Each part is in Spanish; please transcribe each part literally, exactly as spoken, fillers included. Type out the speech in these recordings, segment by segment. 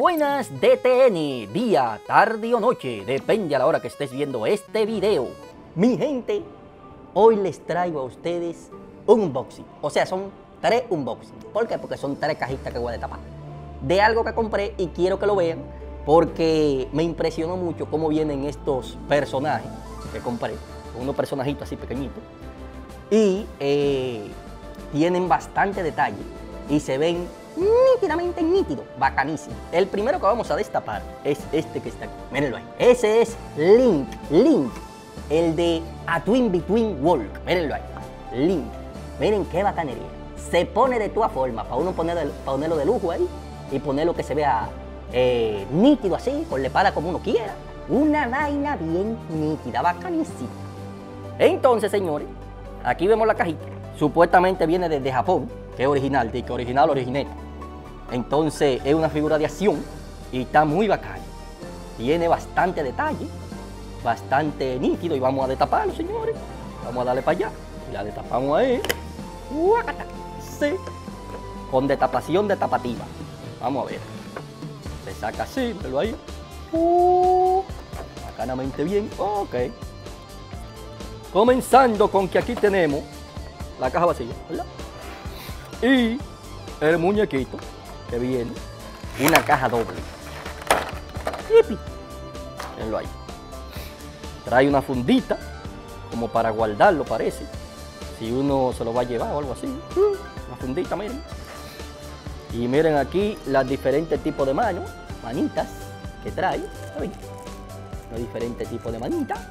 Buenas D T N, día, tarde o noche, depende a la hora que estés viendo este video. Mi gente, hoy les traigo a ustedes un unboxing, o sea, son tres unboxing. ¿Por qué? Porque son tres cajitas que voy a destapar de algo que compré y quiero que lo vean porque me impresionó mucho cómo vienen estos personajes que compré, unos personajitos así pequeñitos y eh, tienen bastante detalle y se ven nítidamente nítido, bacanísimo. El primero que vamos a destapar es este que está aquí, mírenlo ahí. Ese es Link, Link, el de A Twin Between Walk, mírenlo ahí, Link. Miren qué bacanería. Se pone de todas formas, para uno poner, ponerlo de lujo ahí y ponerlo que se vea eh, nítido así, con la espada como uno quiera. Una vaina bien nítida, bacanísima. Entonces, señores, aquí vemos la cajita. Supuestamente viene desde Japón, que es original, de que original, origineta. Entonces es una figura de acción y está muy bacana. Tiene bastante detalle, bastante nítido y vamos a destaparlo, señores. Vamos a darle para allá y la destapamos ahí. Sí. Con destapación destapativa. Vamos a ver. Se saca así, pero ahí. Uh, bacanamente bien. Ok. Comenzando con que aquí tenemos la caja vacía, ¿verdad? Y el muñequito que viene, una caja doble. ¡Yipi! Mírenlo ahí. Trae una fundita, como para guardarlo parece. Si uno se lo va a llevar o algo así. Una fundita, miren. Y miren aquí los diferentes tipos de manos, manitas que trae. ¿Saben? Los diferentes tipos de manitas.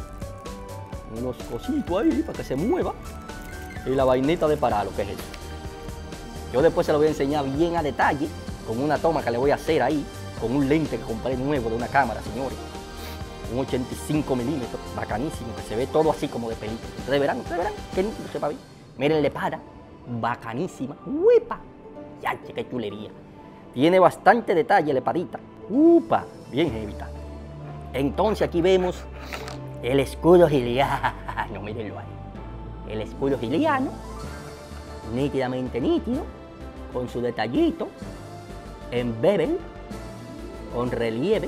Unos cositos ahí para que se mueva. Y la vainita de paralo, que es eso. Yo después se lo voy a enseñar bien a detalle, con una toma que le voy a hacer ahí, con un lente que compré nuevo de una cámara, señores. Un ochenta y cinco milímetros, bacanísimo, que se ve todo así como de película. Ustedes verán, ustedes verán, qué nítido se va bien. Miren la espada, bacanísima, ¡uepa! Ya, qué chulería. Tiene bastante detalle la espadita, ¡upa! Bien jevita. Entonces aquí vemos el escudo giliano, mírenlo ahí. El escudo giliano, nítidamente nítido, con su detallito, en bevel, con relieve,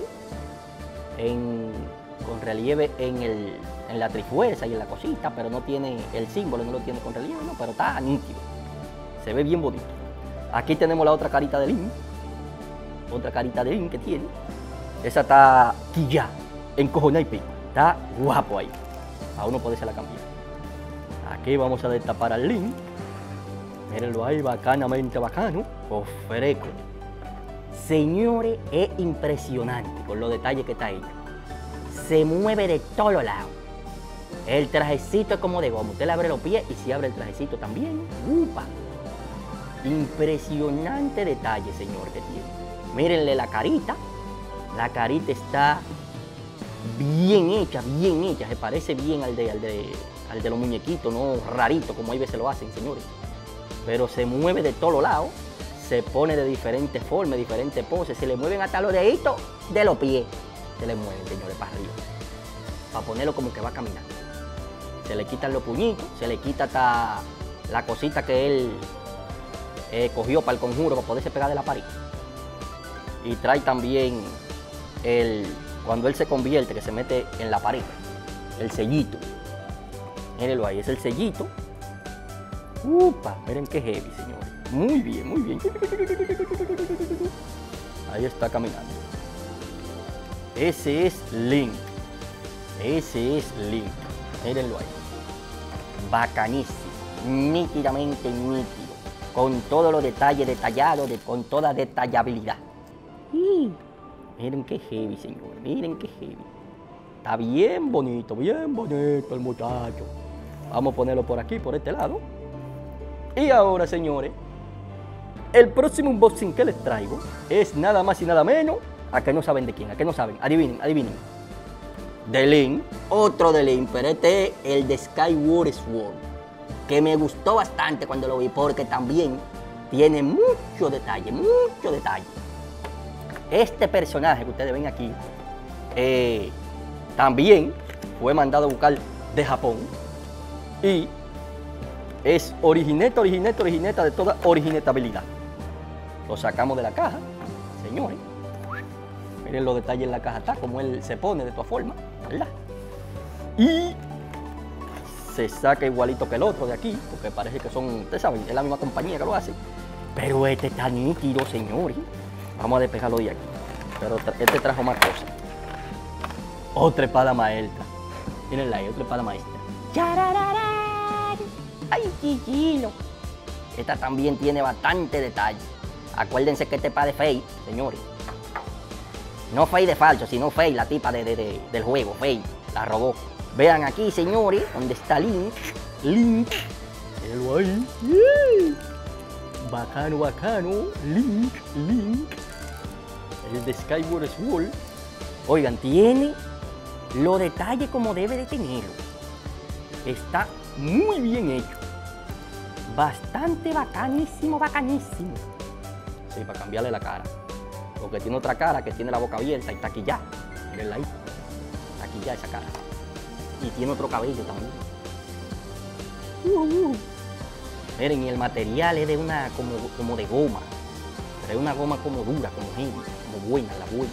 en, con relieve en, el, en la trifuerza y en la cosita, pero no tiene el símbolo, no lo tiene con relieve, no, pero está nítido, se ve bien bonito. Aquí tenemos la otra carita de Link, otra carita de Link que tiene, esa está quilla, encojonada y pico, está guapo ahí, a uno puede se la cambiar. Aquí vamos a destapar al Link. Mírenlo ahí, bacanamente bacano. Ofreco. Señores, es impresionante con los detalles que está hecho. Se mueve de todos lados. El trajecito es como de goma. Usted le abre los pies y se abre el trajecito también. ¡Upa! Impresionante detalle, señor, que tiene. Mírenle la carita. La carita está bien hecha, bien hecha. Se parece bien al de, al de, al de los muñequitos, no rarito, como hay veces lo hacen, señores. Pero se mueve de todos lados, se pone de diferentes formas, diferentes poses, se le mueven hasta los deditos de los pies. Se le mueven, señores, para arriba. Para ponerlo como que va caminando. Se le quitan los puñitos, se le quita hasta la cosita que él eh, cogió para el conjuro, para poderse pegar de la pared. Y trae también, el, cuando él se convierte, que se mete en la pared, el sellito. Mírenlo ahí, es el sellito. Upa, miren qué heavy, señores. Muy bien, muy bien. Ahí está caminando. Ese es Link. Ese es Link. Mírenlo ahí. Bacanísimo. Nítidamente nítido. Con todos los detalles detallados, de, con toda detallabilidad. Y miren qué heavy, señores. Miren qué heavy. Está bien bonito, bien bonito el muchacho. Vamos a ponerlo por aquí, por este lado. Y ahora, señores, el próximo unboxing que les traigo es nada más y nada menos, a que no saben de quién, a que no saben, adivinen, adivinen. De Link, otro de Link, pero este es el de Skyward Sword, que me gustó bastante cuando lo vi, porque también tiene mucho detalle, mucho detalle. Este personaje que ustedes ven aquí, eh, también fue mandado a buscar de Japón y es origineta, origineta, origineta de toda originetabilidad. Lo sacamos de la caja, señores. Miren los detalles en la caja, está como él se pone de todas formas, ¿verdad? Y se saca igualito que el otro de aquí, porque parece que son, ustedes saben, es la misma compañía que lo hace. Pero este está nítido, señores. Vamos a despejarlo de aquí. Pero este trajo más cosas. Otra espada maestra. Mírenla ahí, otra espada maestra. ¡Charararán! ¡Ay, chiquilo! Esta también tiene bastante detalle. Acuérdense que esta espada es Faye, señores. No Faye de falso, sino Faye, la tipa de, de, de, del juego. Faye, la robó. Vean aquí, señores, donde está Link. Link. Mírenlo ahí. Yeah. Bacano, bacano. Link, Link. El de Skyward Sword. Oigan, tiene los detalles como debe de tenerlo. Está muy bien hecho. Bastante bacanísimo, bacanísimo. Sí, para cambiarle la cara. Porque tiene otra cara que tiene la boca abierta y está aquí ya. Mírenla ahí. Está aquí ya esa cara. Y tiene otro cabello también. Uh, uh. Miren, y el material es de una como, como de goma. Pero es una goma como dura, como heavy, como buena, la buena.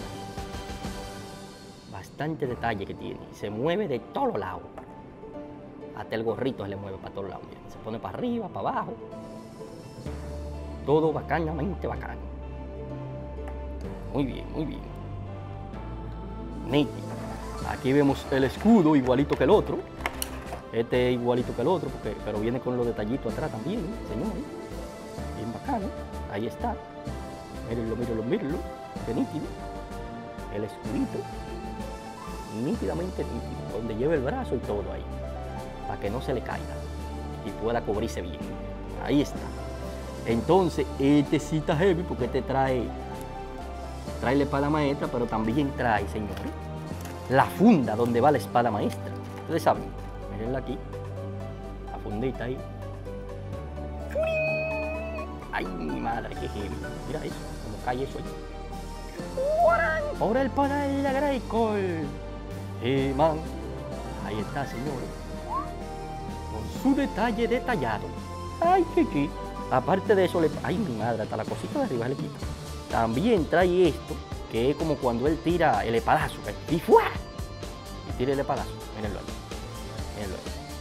Bastante detalle que tiene. Se mueve de todos lados. Hasta el gorrito se le mueve para todos lados. Miren, se pone para arriba, para abajo. Todo bacanamente bacano. Muy bien, muy bien. Nítido. Aquí vemos el escudo igualito que el otro. Este es igualito que el otro, porque, pero viene con los detallitos atrás también, ¿eh? Señores. Bien bacano. Ahí está. Mírenlo, mírenlo, mírenlo. Qué nítido. El escudito. Nítidamente nítido. Donde lleva el brazo y todo ahí. Para que no se le caiga. Y pueda cubrirse bien. Ahí está. Entonces, este sí está heavy porque este trae, trae la espada maestra, pero también trae, señores, la funda donde va la espada maestra. Ustedes saben, mirenla aquí, la fundita ahí. Ay, mi madre, qué heavy. Mira eso, como cae eso ahí. Ahora el para el Grayskull. Eh, man. Ahí está, señores. Con su detalle detallado. Ay, qué qué. Aparte de eso, le... ay, mi madre, hasta la cosita de arriba le quita. También trae esto, que es como cuando él tira el espadazo. Y ¡fua! Y tira el espadazo. Mírenlo ahí. Mírenlo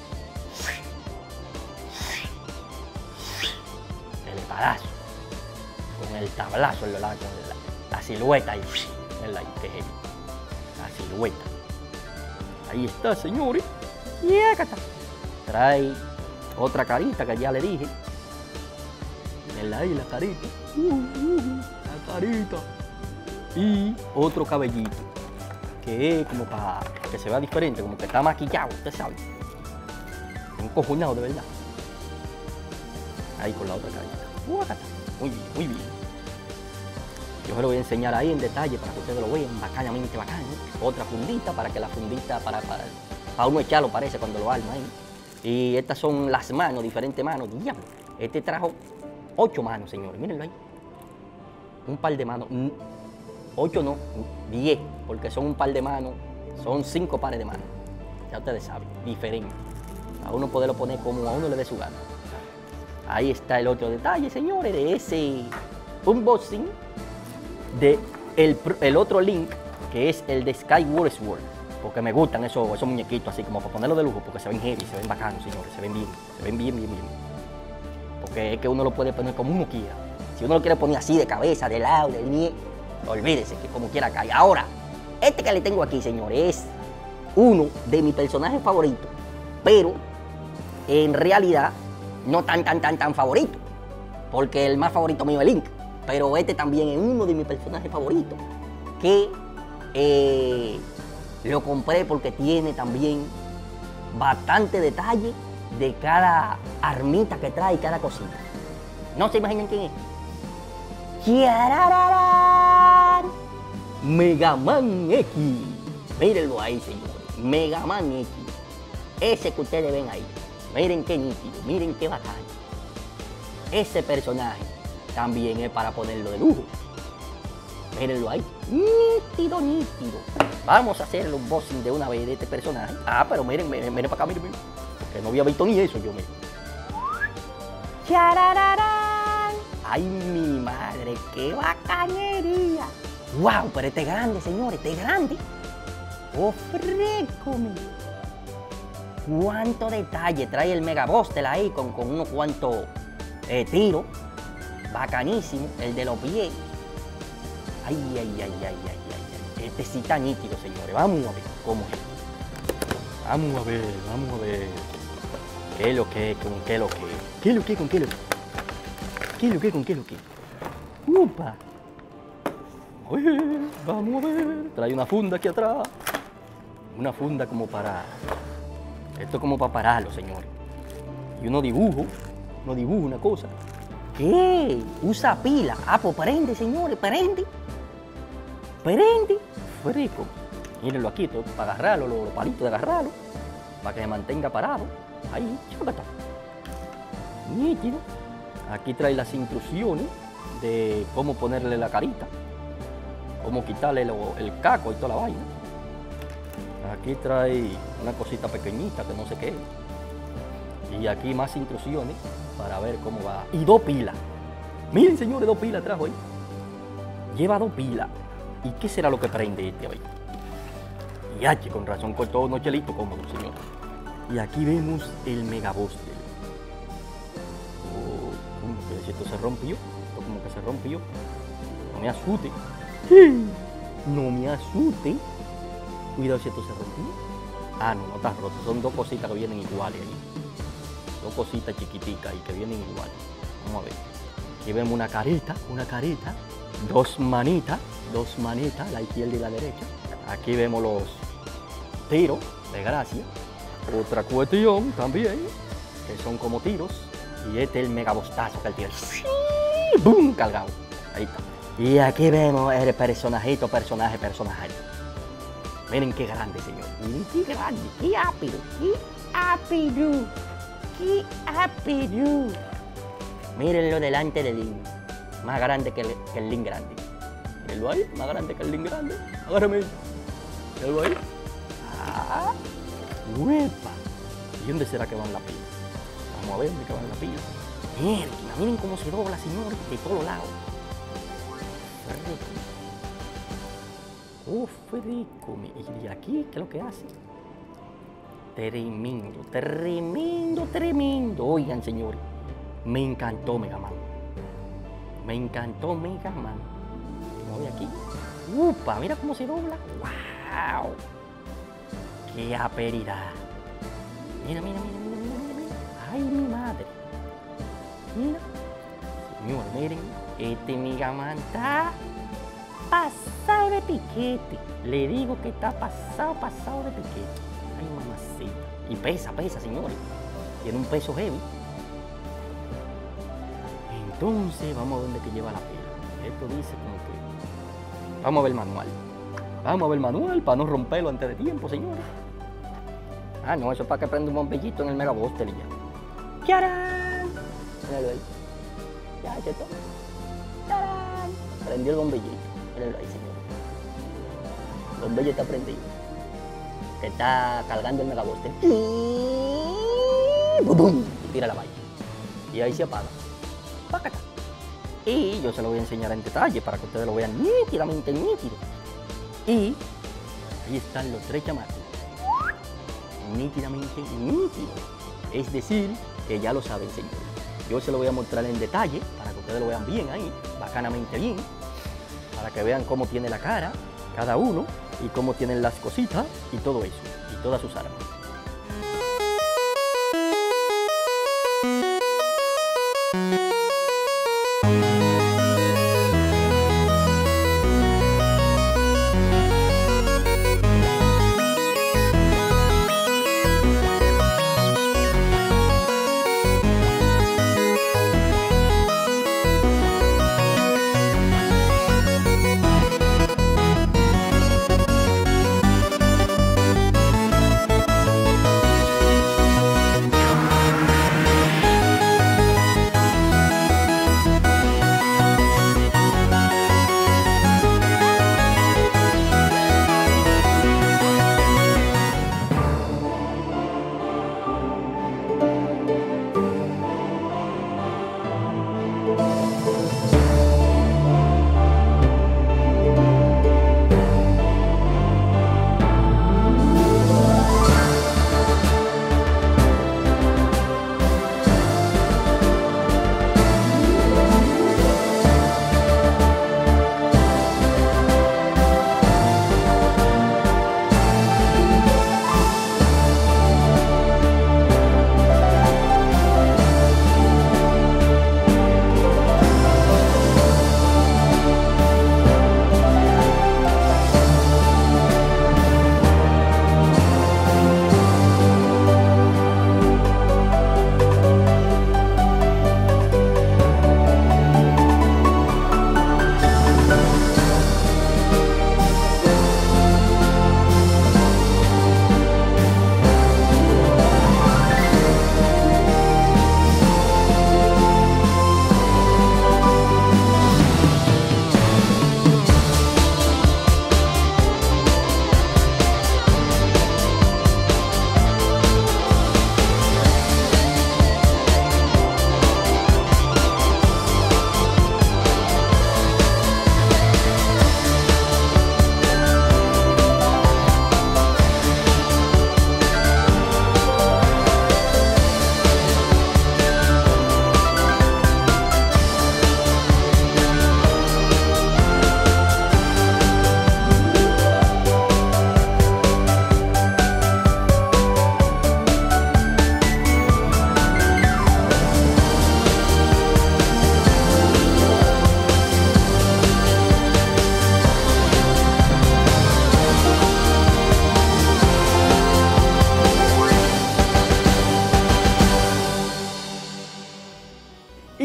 ahí. El espadazo. Con el tablazo en la, con la, la silueta ahí. Mírenlo ahí, que heavy. La silueta. Ahí está, señores. Y acá está. Trae otra carita que ya le dije. Ahí la carita, uh, uh, la carita, y otro cabellito, que es como para que se vea diferente, como que está maquillado, usted sabe, encojonado de verdad. Ahí con la otra carita, muy bien, muy bien. Yo se lo voy a enseñar ahí en detalle para que ustedes lo vean, bacanamente bacano. Otra fundita para que la fundita, para, para, para uno echarlo parece cuando lo arma ahí. Y estas son las manos, diferentes manos, diablo. Este trajo ocho manos, señores, mírenlo ahí. Un par de manos. Ocho no, diez, porque son un par de manos, son cinco pares de manos. Ya ustedes saben, diferente. A uno poderlo poner como a uno le dé su gana. Ahí está el otro detalle, señores, de ese unboxing de el, el otro Link, que es el de Skyward Sword. Porque me gustan esos, esos muñequitos así, como para ponerlo de lujo, porque se ven heavy, se ven bacanos, señores, se ven bien, se ven bien, bien, bien. Porque es que uno lo puede poner como uno quiera. Si uno lo quiere poner así de cabeza, de lado, de línea, olvídese que como quiera cae. Ahora, este que le tengo aquí, señores, es uno de mis personajes favoritos, pero en realidad no tan, tan, tan, tan favorito, porque el más favorito mío es Link, pero este también es uno de mis personajes favoritos, que eh, lo compré porque tiene también bastante detalle de cada armita que trae, cada cosita. ¿No se imaginan quién es? ¡Chiarararán! Mega Man X. Mírenlo ahí, señores. Mega Man X. Ese que ustedes ven ahí. Miren qué nítido, miren qué bacán. Ese personaje también es para ponerlo de lujo. Mírenlo ahí. Nítido, nítido. Vamos a hacer el unboxing de una vez de este personaje. Ah, pero miren, miren, miren para acá, miren, miren. Que no había visto ni eso yo mismo. ¡Charararán! ¡Ay, mi madre! ¡Qué bacanería! ¡Wow! Pero este es grande, señores, este es grande. ¡Oh, frécome! ¡Cuánto detalle! Trae el Megabuster ahí con, con unos cuantos eh, tiros. Bacanísimo, el de los pies. Ay, ay, ay, ay, ay, ay, ay. Este sí está nítido, señores. Vamos a ver cómo es. Vamos a ver, vamos a ver. ¿Qué es lo que, con qué es lo que? ¿Qué es lo que, con qué es lo que? ¿Qué es lo que, con qué es lo que? ¡Upa! A ver, vamos a ver. Trae una funda aquí atrás. Una funda como para... Esto es como para pararlo, señores. Y uno dibujo, uno dibuja una cosa. ¿Qué? Usa pila. Ah, pues prende, señores, prende. Prende. Fresco. Mírenlo aquí, esto para agarrarlo, los, los palitos de agarrarlo. Para que se mantenga parado. Ahí, chácata. Nítido. Aquí trae las instrucciones de cómo ponerle la carita. Cómo quitarle lo, el caco y toda la vaina. Aquí trae una cosita pequeñita que no sé qué es. Y aquí más instrucciones para ver cómo va. Y dos pilas. Miren, señores, dos pilas trajo ahí. Lleva dos pilas. ¿Y qué será lo que prende este hoy? Y H, con razón cortó unos chelitos cómodos, señor. Y aquí vemos el Megabuster. Oh, pero si esto se rompió, esto como que se rompió. No me asuste. No me asuste. Cuidado si esto se rompió. Ah, no, no está roto. Son dos cositas que vienen iguales ahí. Dos cositas chiquiticas y que vienen iguales. Vamos a ver. Aquí vemos una carita, una carita. Dos manitas, dos manitas, la izquierda y la derecha. Aquí vemos los tiros de gracia. Otra cuestión también, que son como tiros. Y este es el megabostazo que él tiene. ¡Bum! Cargado. Ahí está. Y aquí vemos el personajito, personaje, personaje. Miren qué grande, señor. Miren qué grande, qué ápido, qué ápido, qué ápido. Mírenlo delante del Link. Más grande que el, que el Link grande. Mírenlo ahí, más grande que el Link grande. Agárrame. Mírenlo ahí. Ah, ¡huepa! ¿Y dónde será que van las pilas? Vamos a ver dónde van las pilas. Miren, miren cómo se dobla, señores, de todos lados. ¡Oh, fresco! ¿Y de aquí qué es lo que hace? Tremendo, tremendo, tremendo. Oigan, señores, me encantó Mega Man. Me encantó Mega Man. Como ve aquí. ¡Upa! Mira cómo se dobla. ¡Wow! ¡Qué aperidad! Mira, mira, mira, mira, mira, mira. ¡Ay, mi madre! Mira. Señor, miren. Este Mega Man está pasado de piquete. Le digo que está pasado, pasado de piquete. Ay, mamacita. Y pesa, pesa, señores. Tiene un peso heavy. Entonces, vamos a ver dónde que lleva la pila. Esto dice como que... Vamos a ver el manual. Vamos a ver el manual para no romperlo antes de tiempo, señores. Ah, no, eso es para que prenda un bombillito en el Megabuster y ya. ¡Charán! Míralo ahí. Ya, ¿cierto? ¡Charán! Prendió el bombillito. Míralo ahí, señor. El bombillo está prendido. Que está cargando el Megabuster. Y... ¡bum! Y tira la valla. Y ahí se apaga. ¡Pácata! Y yo se lo voy a enseñar en detalle para que ustedes lo vean nítidamente nítido. Y ahí están los tres chamacos. Nítidamente nítido. Es decir, que ya lo saben, señores. Yo se lo voy a mostrar en detalle para que ustedes lo vean bien ahí, bacanamente bien. Para que vean cómo tiene la cara cada uno y cómo tienen las cositas y todo eso. Y todas sus armas.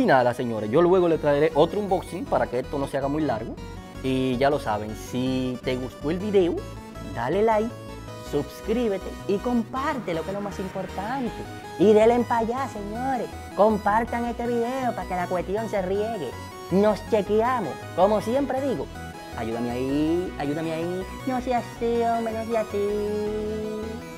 nada, señores, yo luego le traeré otro unboxing para que esto no se haga muy largo. Y ya lo saben, si te gustó el video, dale like, suscríbete y comparte, lo que es lo más importante. Y denle para allá, señores. Compartan este video para que la cuestión se riegue. Nos chequeamos. Como siempre digo, ayúdame ahí, ayúdame ahí. No seas así, hombre, no seas así.